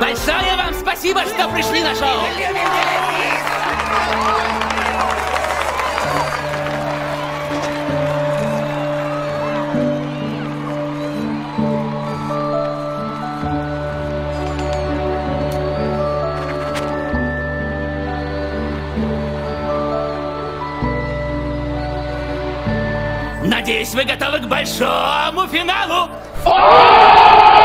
Большое вам спасибо, что пришли на шоу. Надеюсь, вы готовы к большому финалу.